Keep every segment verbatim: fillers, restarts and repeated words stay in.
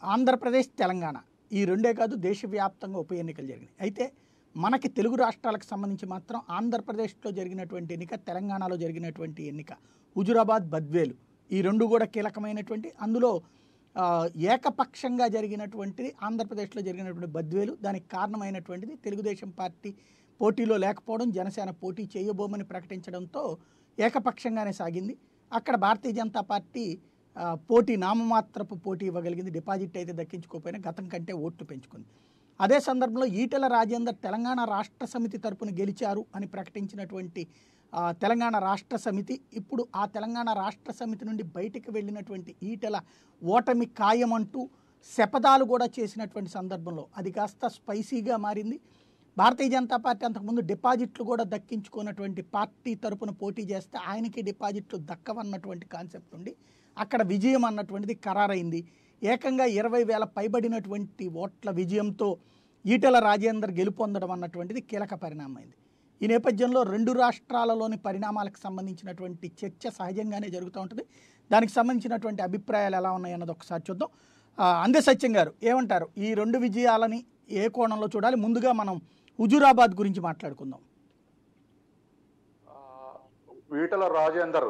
ఆంధ్రప్రదేశ్, తెలంగాణ ఈ రెండే కాదు దేశవ్యాప్తంగా ఉప ఎన్నికలు జరిగినాయి. అయితే మనకి తెలుగు రాష్ట్రాలకు సంబంధించి మాత్రం ఆంధ్రప్రదేశ్లో జరిగినటువంటి ఎన్నిక, తెలంగాణలో జరిగినటువంటి ఎన్నిక, హుజురాబాద్, బద్వేలు ఈ రెండు కూడా కీలకమైనటువంటి. అందులో ఏకపక్షంగా జరిగినటువంటిది ఆంధ్రప్రదేశ్లో జరిగినటువంటి బద్వేలు. దానికి కారణమైనటువంటిది తెలుగుదేశం పార్టీ పోటీలో లేకపోవడం, జనసేన పోటీ చేయబోమని ప్రకటించడంతో ఏకపక్షంగానే సాగింది. అక్కడ భారతీయ జనతా పార్టీ పోటీ నామమాత్రపు పోటీ ఇవ్వగలిగింది. డిపాజిట్ అయితే దక్కించుకోకపోయినా గతం కంటే ఓట్లు పెంచుకుంది. అదే సందర్భంలో ఈటెల రాజేందర్ తెలంగాణ రాష్ట్ర సమితి తరపున గెలిచారు అని ప్రకటించినటువంటి తెలంగాణ రాష్ట్ర సమితి ఇప్పుడు ఆ తెలంగాణ రాష్ట్ర సమితి నుండి బయటికి వెళ్ళినటువంటి ఈటెల ఓటమి ఖాయమంటూ శపథాలు కూడా చేసినటువంటి సందర్భంలో అది కాస్త స్పైసీగా మారింది. భారతీయ జనతా పార్టీ అంతకుముందు డిపాజిట్లు కూడా దక్కించుకున్నటువంటి పార్టీ తరపున పోటీ చేస్తే ఆయనకి డిపాజిట్లు దక్కవన్నటువంటి కాన్సెప్ట్ ఉండి అక్కడ విజయం అన్నటువంటిది ఖరారైంది. ఏకంగా ఇరవై వేల పైబడినటువంటి ఓట్ల విజయంతో ఈటెల రాజేందర్ గెలుపొందడం అన్నటువంటిది కీలక పరిణామమైంది. ఈ నేపథ్యంలో రెండు రాష్ట్రాలలోని పరిణామాలకు సంబంధించినటువంటి చర్చ సహజంగానే జరుగుతూ ఉంటుంది. దానికి సంబంధించినటువంటి అభిప్రాయాలు ఎలా ఉన్నాయన్నది ఒకసారి చూద్దాం. అందే సత్యం గారు ఏమంటారు? ఈ రెండు విజయాలని ఏ కోణంలో చూడాలి? ముందుగా మనం హుజూరాబాద్ గురించి మాట్లాడుకుందాం. ఈటెల రాజేందర్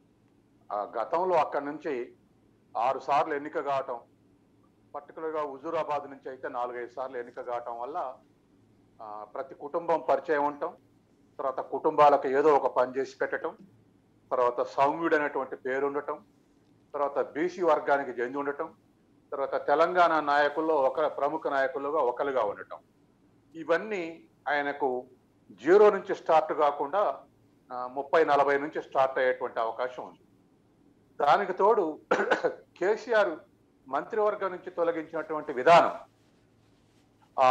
గతంలో అక్కడి నుంచి ఆరు సార్లు ఎన్నిక కావటం, పర్టికులర్గా హుజూరాబాద్ నుంచి అయితే నాలుగైదు సార్లు ఎన్నిక కావటం వల్ల ప్రతి కుటుంబం పరిచయం ఉండటం, తర్వాత కుటుంబాలకు ఏదో ఒక పని చేసి పెట్టడం, తర్వాత సౌమ్యుడు అనేటువంటి పేరు ఉండటం, తర్వాత బీసీ వర్గానికి చెంది ఉండటం, తర్వాత తెలంగాణ నాయకుల్లో ఒక ప్రముఖ నాయకులుగా ఒకరుగా ఉండటం, ఇవన్నీ ఆయనకు జీరో నుంచి స్టార్ట్ కాకుండా ముప్పై నలభై నుంచి స్టార్ట్ అయ్యేటువంటి అవకాశం ఉంది. దానికి తోడు కేసీఆర్ మంత్రివర్గం నుంచి తొలగించినటువంటి విధానం, ఆ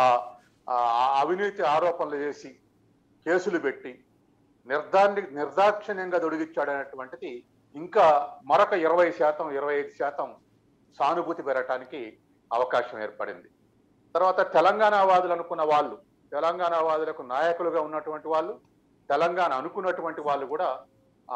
అవినీతి ఆరోపణలు చేసి కేసులు పెట్టి నిర్దాన్ని నిర్దాక్షిణ్యంగా దొడిగిచ్చాడనేటువంటిది ఇంకా మరొక ఇరవై శాతం ఇరవై ఐదు శాతం సానుభూతి పెరగటానికి అవకాశం ఏర్పడింది. తర్వాత తెలంగాణ వాదులు అనుకున్న వాళ్ళు, తెలంగాణ వాదులకు నాయకులుగా ఉన్నటువంటి వాళ్ళు, తెలంగాణ అనుకున్నటువంటి వాళ్ళు కూడా ఆ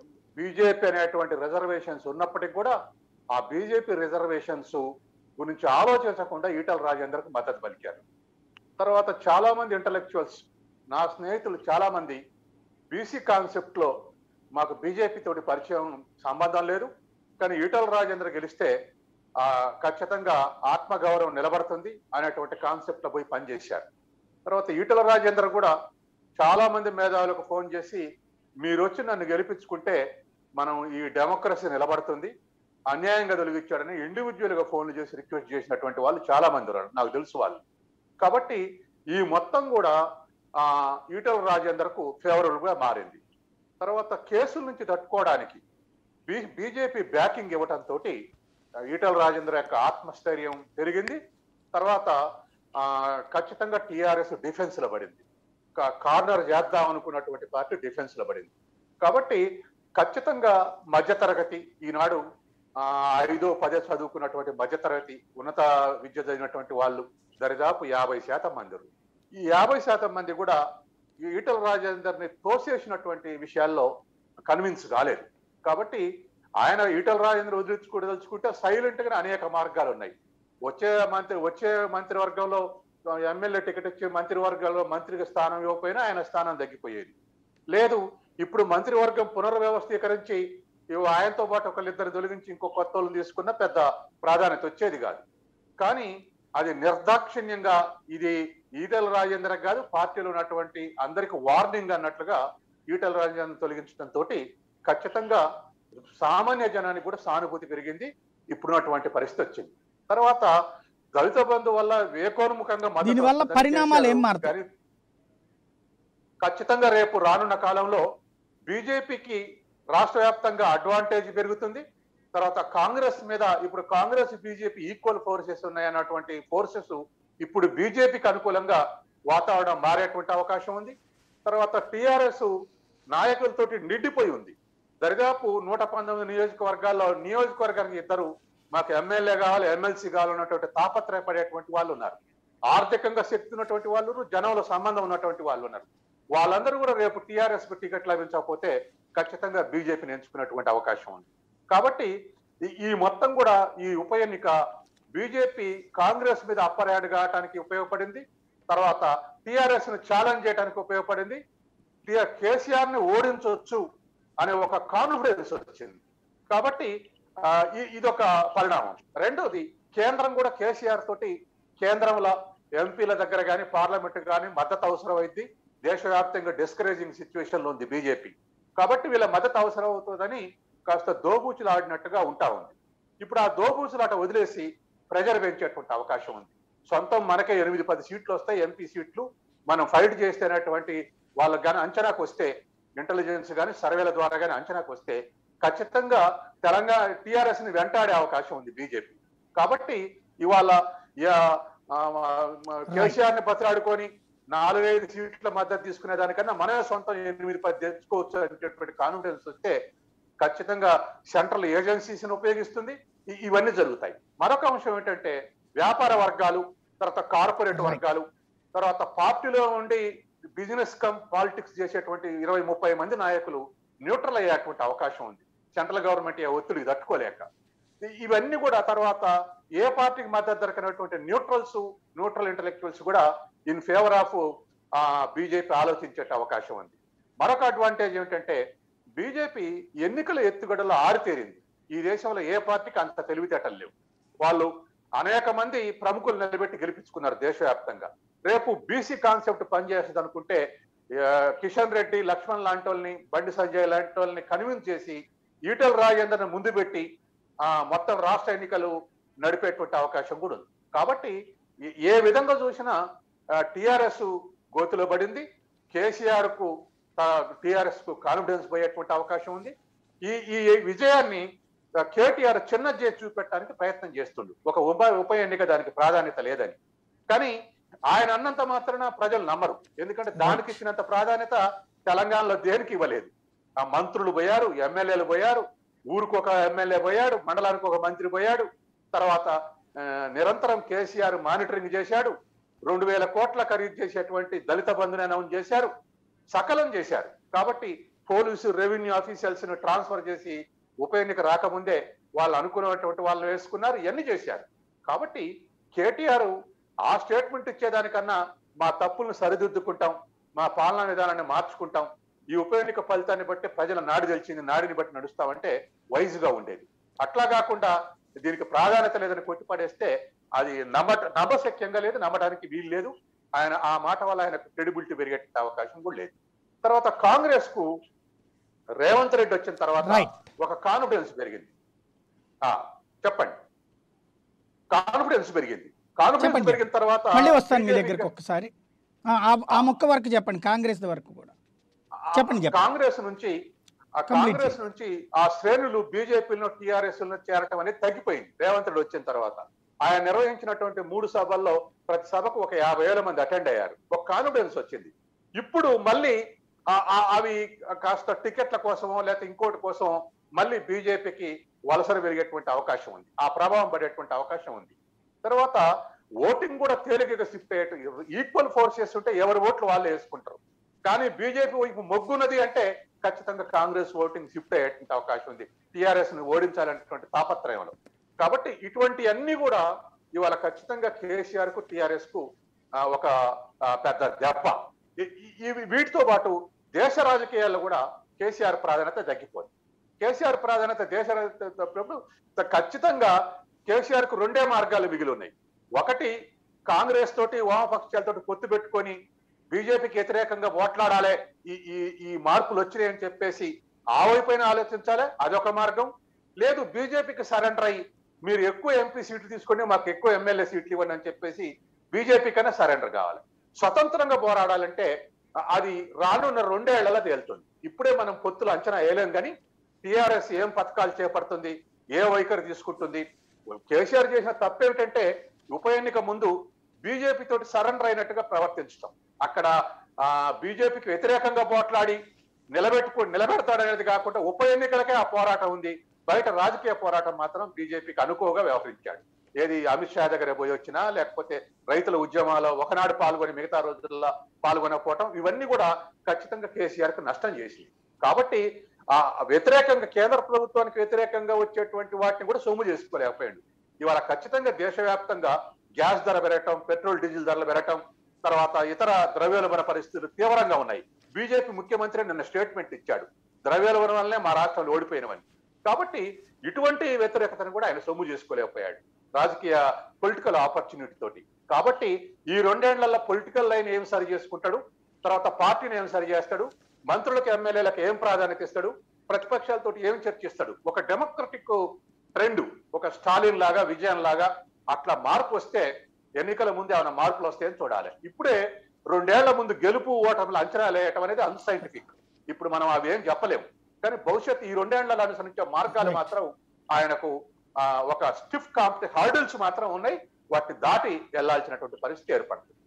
బీజేపీ అనేటువంటి రిజర్వేషన్స్ ఉన్నప్పటికీ కూడా ఆ బీజేపీ రిజర్వేషన్స్ గురించి ఆలోచించకుండా ఈటెల రాజేందర్కు మద్దతు పలికారు. తర్వాత చాలా మంది ఇంటలెక్చువల్స్, నా స్నేహితులు చాలా మంది బీసీ కాన్సెప్ట్ లో మాకు బీజేపీ తోటి పరిచయం సంబంధం లేదు, కానీ ఈటెల రాజేందర్ గెలిస్తే ఆ ఖచ్చితంగా ఆత్మగౌరవం నిలబడుతుంది అనేటువంటి కాన్సెప్ట్ లో పోయి పనిచేశారు. తర్వాత ఈటెల రాజేందర్ కూడా చాలా మంది మేధావులకు ఫోన్ చేసి మీరు వచ్చి నన్ను గెలిపించుకుంటే మనం ఈ డెమోక్రసీ నిలబడుతుంది, అన్యాయంగా తొలగించాడని ఇండివిజువల్ గా ఫోన్లు చేసి రిక్వెస్ట్ చేసినటువంటి వాళ్ళు చాలా మంది ఉన్నారు, నాకు తెలుసు వాళ్ళు. కాబట్టి ఈ మొత్తం కూడా ఆ ఈటెల రాజేందర్ కు ఫేవరబుల్ గా మారింది. తర్వాత కేసుల నుంచి తట్టుకోవడానికి బీ బీజేపీ బ్యాకింగ్ ఇవ్వటంతో ఈటెల రాజేందర్ యొక్క ఆత్మస్థైర్యం పెరిగింది. తర్వాత ఆ ఖచ్చితంగా టీఆర్ఎస్ డిఫెన్స్ లో పడింది, కార్నర్ చేద్దాం అనుకున్నటువంటి పార్టీ డిఫెన్స్ లో పడింది. కాబట్టి ఖచ్చితంగా మధ్యతరగతి, ఈనాడు ఆ ఐదో పదే చదువుకున్నటువంటి మధ్యతరగతి ఉన్నత విద్య చదివినటువంటి వాళ్ళు దరిదాపు యాభై శాతం మంది. ఈ యాభై శాతం మంది కూడా ఈ ఈటెల రాజేందర్ని తోసేసినటువంటి విషయాల్లో కన్విన్స్ కాలేదు. కాబట్టి ఆయన ఈటెల రాజేందర్ వదిలించుకోదలుచుకుంటే సైలెంట్ గా అనేక మార్గాలు ఉన్నాయి. వచ్చే మంత్రి వచ్చే మంత్రివర్గంలో ఎమ్మెల్యే టికెట్ ఇచ్చి మంత్రివర్గంలో మంత్రికి స్థానం ఇవ్వకపోయినా ఆయన స్థానం తగ్గిపోయేది. లేదు, ఇప్పుడు మంత్రివర్గం పునర్వ్యవస్థీకరించి ఆయనతో పాటు ఒకళ్ళిద్దరు తొలగించి ఇంకో కొత్త వాళ్ళని తీసుకున్న పెద్ద ప్రాధాన్యత వచ్చేది కాదు. కానీ అది నిర్దాక్షిణ్యంగా ఇది ఈటెల రాజేందర్ కాదు, పార్టీలో ఉన్నటువంటి అందరికి వార్నింగ్ అన్నట్లుగా ఈటెల రాజేందర్ తొలగించడంతో ఖచ్చితంగా సామాన్య జనానికి కూడా సానుభూతి పెరిగింది. ఇప్పుడున్నటువంటి పరిస్థితి వచ్చింది. తర్వాత దళిత బంధు వల్ల వేకోన్ముఖంగా పరిణామాలు ఏం మారుతాయి? ఖచ్చితంగా రేపు రానున్న కాలంలో బీజేపీకి రాష్ట్ర వ్యాప్తంగా అడ్వాంటేజ్ పెరుగుతుంది. తర్వాత కాంగ్రెస్ మీద ఇప్పుడు కాంగ్రెస్ బీజేపీ ఈక్వల్ ఫోర్సెస్ ఉన్నాయన్నటువంటి ఫోర్సెస్ ఇప్పుడు బీజేపీకి అనుకూలంగా వాతావరణం మారేటువంటి అవకాశం ఉంది. తర్వాత టీఆర్ఎస్ నాయకులతోటి నిండిపోయి ఉంది. దరిదాపు నూట పంతొమ్మిది నియోజకవర్గాల్లో నియోజకవర్గానికి ఇద్దరు మాకు ఎమ్మెల్యే కావాలి, ఎమ్మెల్సీ కావాలన్నటువంటి తాపత్రయపడేటువంటి వాళ్ళు ఉన్నారు. ఆర్థికంగా శక్తి ఉన్నటువంటి వాళ్ళు, జనంలో సంబంధం ఉన్నటువంటి వాళ్ళు ఉన్నారు. వాళ్ళందరూ కూడా రేపు టీఆర్ఎస్ కు టికెట్ లభించకపోతే ఖచ్చితంగా బీజేపీని ఎంచుకున్నటువంటి అవకాశం ఉంది. కాబట్టి ఈ మొత్తం కూడా ఈ ఉప ఎన్నిక బీజేపీ కాంగ్రెస్ మీద అప్పర్ కావడానికి ఉపయోగపడింది. తర్వాత టిఆర్ఎస్ ను ఛాలెంజ్ చేయడానికి ఉపయోగపడింది. కేసీఆర్ ని ఓడించవచ్చు అనే ఒక కాన్ఫిడెన్స్ వచ్చింది. కాబట్టి ఇదొక పరిణామం. రెండోది, కేంద్రం కూడా కేసీఆర్ తోటి కేంద్రంలో ఎంపీల దగ్గర కానీ పార్లమెంట్ కానీ మద్దతు అవసరం అయింది. దేశవ్యాప్తంగా డిస్కరేజింగ్ సిచ్యువేషన్ లో ఉంది బీజేపీ. కాబట్టి వీళ్ళ మద్దతు అవసరం అవుతుందని కాస్త దోబూచులు ఆడినట్టుగా ఉంటా ఉంది. ఇప్పుడు ఆ దోబూచులు అట వదిలేసి ప్రెజర్ పెంచేటువంటి అవకాశం ఉంది. సొంతం మనకే ఎనిమిది పది సీట్లు వస్తాయి, ఎంపీ సీట్లు. మనం ఫైట్ చేస్తేనటువంటి వాళ్ళకి కానీ అంచనాకు వస్తే, ఇంటెలిజెన్స్ కానీ సర్వేల ద్వారా కానీ అంచనాకు వస్తే ఖచ్చితంగా తెలంగాణ టిఆర్ఎస్ ని వెంటాడే అవకాశం ఉంది బీజేపీ. కాబట్టి ఇవాళ కేసీఆర్ ని బతిలాడుకొని నాలుగైదు సీట్ల మద్దతు తీసుకునే దానికన్నా మనమే సొంతం ఎనిమిది పది తెచ్చుకోవచ్చు అనేటటువంటి కాన్ఫిడెన్స్ వస్తే ఖచ్చితంగా సెంట్రల్ ఏజెన్సీస్ ని ఉపయోగిస్తుంది. ఇవన్నీ జరుగుతాయి. మరొక అంశం ఏంటంటే, వ్యాపార వర్గాలు, తర్వాత కార్పొరేట్ వర్గాలు, తర్వాత పార్టీలో ఉండి బిజినెస్ కమ్ పాలిటిక్స్ చేసేటువంటి ఇరవై ముప్పై మంది నాయకులు న్యూట్రల్ అయ్యేటువంటి అవకాశం ఉంది, సెంట్రల్ గవర్నమెంట్ ఒత్తిడికి తట్టుకోలేక. ఇవన్నీ కూడా తర్వాత ఏ పార్టీకి మద్దతు దొరకనటువంటి న్యూట్రల్స్ న్యూట్రల్ ఇంటలెక్చువల్స్ కూడా ఇన్ ఫేవర్ ఆఫ్ బీజేపీ ఆలోచించే అవకాశం ఉంది. మరొక అడ్వాంటేజ్ ఏమిటంటే, బీజేపీ ఎన్నికల ఎత్తుగడలో ఆరితేరింది. ఈ దేశంలో ఏ పార్టీకి అంత తెలివితేటలు లేవు. వాళ్ళు అనేక మంది ప్రముఖులు నిలబెట్టి గెలిపించుకున్నారు దేశవ్యాప్తంగా. రేపు బీసీ కాన్సెప్ట్ పనిచేస్తుంది అనుకుంటే కిషన్ రెడ్డి, లక్ష్మణ్ లాంటి వాళ్ళని, బండి సంజయ్ లాంటి వాళ్ళని కన్విన్స్ చేసి ఈటెల రాజేందర్ని ముందు పెట్టి ఆ మొత్తం రాష్ట్ర ఎన్నికలు నడిపేటువంటి అవకాశం కూడా ఉంది. కాబట్టి ఏ విధంగా చూసినా టిఆర్ఎస్ గోతులో పడింది. కేసీఆర్ కు టిఆర్ఎస్ కు కాన్ఫిడెన్స్ పోయేటువంటి అవకాశం ఉంది. ఈ ఈ విజయాన్ని కేటీఆర్ చిన్న చేసి చూపెట్టడానికి ప్రయత్నం చేస్తుండు. ఒక ఉప ఉప ఎన్నిక దానికి ప్రాధాన్యత లేదని. కానీ ఆయన అన్నంత మాత్రాన ప్రజలు నమ్మరు. ఎందుకంటే దానికి ఇచ్చినంత ప్రాధాన్యత తెలంగాణలో దేనికి ఇవ్వలేదు. ఆ మంత్రులు పోయారు, ఎమ్మెల్యేలు పోయారు, ఊరికి ఒక ఎమ్మెల్యే పోయాడు, మండలానికి ఒక మంత్రి పోయాడు. తర్వాత నిరంతరం కేసీఆర్ మానిటరింగ్ చేశాడు. రెండు వేల కోట్ల ఖరీదు చేసేటువంటి దళిత బంధుని అనౌన్స్ చేశారు, సకలం చేశారు. కాబట్టి పోలీసు, రెవెన్యూ ఆఫీసర్స్ ను ట్రాన్స్ఫర్ చేసి ఉప ఎన్నిక రాకముందే వాళ్ళు అనుకున్నటువంటి వాళ్ళని వేసుకున్నారు, ఇవన్నీ చేశారు. కాబట్టి కేటీఆర్ ఆ స్టేట్మెంట్ ఇచ్చేదానికన్నా మా తప్పులను సరిదిద్దుకుంటాం, మా పాలనా విధానాన్ని మార్చుకుంటాం, ఈ ఉప ఎన్నిక ఫలితాన్ని బట్టి ప్రజల నాడి తెలిసింది, నాడిని బట్టి నడుస్తామంటే వైజ్ గా ఉండేది. అట్లా కాకుండా దీనికి ప్రాధాన్యత లేదని కొట్టిపడేస్తే అది నమ్మ నమ్మశక్యంగా లేదు, నమ్మడానికి వీలు లేదు. ఆయన ఆ మాట వల్ల ఆయనకు క్రెడిబిలిటీ పెరిగే అవకాశం కూడా లేదు. తర్వాత కాంగ్రెస్ కు రేవంత్ రెడ్డి వచ్చిన తర్వాత ఒక కాన్ఫిడెన్స్ పెరిగింది. చెప్పండి, కాన్ఫిడెన్స్ పెరిగింది. కాన్ఫిడెన్స్ పెరిగిన తర్వాత మళ్ళీ వస్తాను మీ దగ్గరికి ఒక్కసారి. ఆ మొక్క వరకు చెప్పండి, కాంగ్రెస్ వరకు కూడా చెప్పండి. కాంగ్రెస్ నుంచి ఆ కాంగ్రెస్ నుంచి ఆ శ్రేణులు బీజేపీలో టీఆర్ఎస్ లో చేరటం అనేది తగ్గిపోయింది రేవంత్ రెడ్డి వచ్చిన తర్వాత. ఆయన నిర్వహించినటువంటి మూడు సభల్లో ప్రతి సభకు ఒక యాభై వేల మంది అటెండ్ అయ్యారు. ఒక కాన్ఫిడెన్స్ వచ్చింది. ఇప్పుడు మళ్ళీ అవి కాస్త టికెట్ల కోసమో లేకపోతే ఇంకోటి కోసమో మళ్ళీ బీజేపీకి వలసలు పెరిగేటువంటి అవకాశం ఉంది, ఆ ప్రభావం పడేటువంటి అవకాశం ఉంది. తర్వాత ఓటింగ్ కూడా తేలికగా షిఫ్ట్ అయ్యేట, ఈక్వల్ ఫోర్సెస్ ఉంటే ఎవరి ఓట్లు వాళ్ళు వేసుకుంటారు. కానీ బీజేపీ వైపు మొగ్గున్నది అంటే ఖచ్చితంగా కాంగ్రెస్ ఓటింగ్ షిఫ్ట్ అయ్యేటువంటి అవకాశం ఉంది, టిఆర్ఎస్ ని ఓడించాలనేటువంటి తాపత్రయంలో. కాబట్టి ఇటువంటి అన్ని కూడా ఇవాళ ఖచ్చితంగా కేసీఆర్ కు టిఆర్ఎస్ కు ఒక పెద్ద దెబ్బ. వీటితో పాటు దేశ రాజకీయాల్లో కూడా కేసీఆర్ ప్రాధాన్యత తగ్గిపోయింది. కేసీఆర్ ప్రాధాన్యత దేశ ఖచ్చితంగా కేసీఆర్ కు రెండే మార్గాలు మిగిలి ఉన్నాయి. ఒకటి, కాంగ్రెస్ తోటి వామపక్షాలతో పొత్తు పెట్టుకొని బీజేపీకి వ్యతిరేకంగా ఓట్లాడాలి, ఈ ఈ ఈ మార్పులు వచ్చినాయని చెప్పేసి ఆ వైపైన ఆలోచించాలి, అదొక మార్గం. లేదు, బీజేపీకి సరెండర్ అయ్యి మీరు ఎక్కువ ఎంపీ సీట్లు తీసుకొని మాకు ఎక్కువ ఎమ్మెల్యే సీట్లు ఇవ్వండి అని చెప్పేసి బీజేపీ కన్నా సరెండర్ కావాలి. స్వతంత్రంగా పోరాడాలంటే అది రానున్న రెండేళ్లలో తేలుతుంది. ఇప్పుడే మనం పొత్తులు అంచనా వేయలేం. కానీ టిఆర్ఎస్ ఏం పథకాలు చేపడుతుంది, ఏ వైఖరి తీసుకుంటుంది. కేసీఆర్ చేసిన తప్పేమిటంటే ఉప ఎన్నిక ముందు బీజేపీ తోటి సరెండర్ అయినట్టుగా ప్రవర్తించడం, అక్కడ ఆ బీజేపీకి వ్యతిరేకంగా పోట్లాడి నిలబెట్టుకు నిలబెడతాడనేది కాకుండా ఉప ఎన్నికలకే ఆ పోరాటం ఉంది, బయట రాజకీయ పోరాటం మాత్రం బీజేపీకి అనుకోగా వ్యవహరించాడు. ఏది అమిత్ షా దగ్గర పోయి వచ్చినా, లేకపోతే రైతుల ఉద్యమాల్లో ఒకనాడు పాల్గొని మిగతా రోజుల్లో పాల్గొనకపోవటం, ఇవన్నీ కూడా ఖచ్చితంగా కేసీఆర్ కు నష్టం చేసింది. కాబట్టి ఆ వ్యతిరేకంగా కేంద్ర ప్రభుత్వానికి వ్యతిరేకంగా వచ్చేటువంటి వాటిని కూడా సొమ్ము చేసుకోలేకపోయాడు. ఇవాళ ఖచ్చితంగా దేశవ్యాప్తంగా గ్యాస్ ధర పెరగటం, పెట్రోల్ డీజిల్ ధరలు పెరగటం, తర్వాత ఇతర ద్రవ్యోల్బణ పరిస్థితులు తీవ్రంగా ఉన్నాయి. బీజేపీ ముఖ్యమంత్రి నిన్న స్టేట్మెంట్ ఇచ్చాడు, ద్రవ్యోల్బణం వల్లనే మా రాష్ట్రాలు ఓడిపోయినవని. కాబట్టి ఇటువంటి వ్యతిరేకతను కూడా ఆయన సొమ్ము చేసుకోలేకపోయాడు రాజకీయ పొలిటికల్ ఆపర్చునిటీ తోటి. కాబట్టి ఈ రెండేళ్లలో పొలిటికల్ లైన్ ఏం సరి చేసుకుంటాడు, తర్వాత పార్టీని ఏం సరి చేస్తాడు, మంత్రులకు ఎమ్మెల్యేలకు ఏం ప్రాధాన్యత ఇస్తాడు, ప్రతిపక్షాలతో ఏం చర్చిస్తాడు, ఒక డెమోక్రటిక్ ట్రెండ్, ఒక స్టాలిన్ లాగా విజయన్ లాగా అట్లా మార్పు వస్తే ఎన్నికల ముందు ఏమైనా మార్పులు వస్తాయని చూడాలి. ఇప్పుడే రెండేళ్ల ముందు గెలుపు ఓటములు అంచనా వేయటం అనేది అన్సైంటిఫిక్. ఇప్పుడు మనం అవి ఏం చెప్పలేము. కానీ భవిష్యత్తు ఈ రెండేళ్లలో అనుసరించే మార్గాలు మాత్రం ఆయనకు ఒక స్టిఫ్ కాంపిటీ హర్డిల్స్ మాత్రం ఉన్నాయి. వాటిని దాటి వెళ్లాల్సినటువంటి పరిస్థితి ఏర్పడుతుంది.